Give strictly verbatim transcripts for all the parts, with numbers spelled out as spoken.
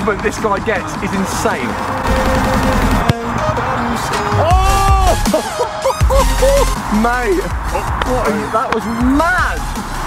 movement this guy gets is insane. Oh! Mate, what are you, that was mad!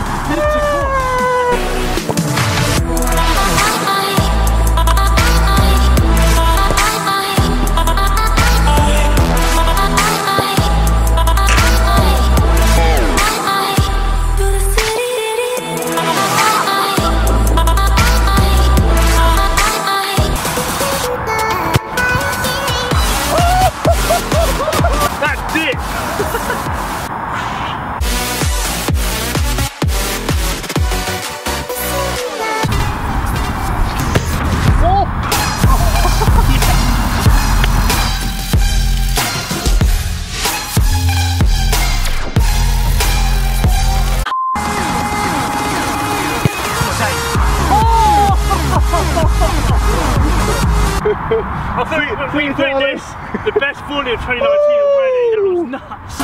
I think we think this the best volley of twenty nineteen already. That was nuts.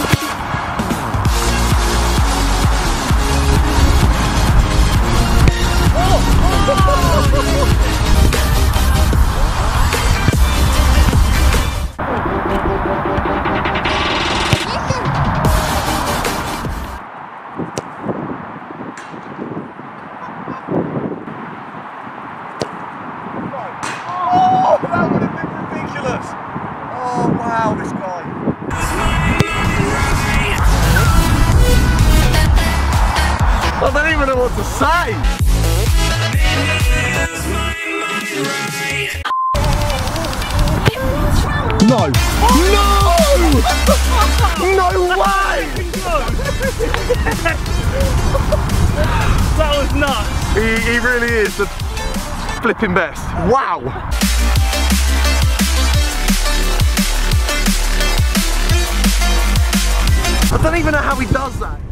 Wow, this guy. I don't even know what to say. No. No! No way! That was nuts. He, he really is the flipping best. Wow. I don't even know how he does that.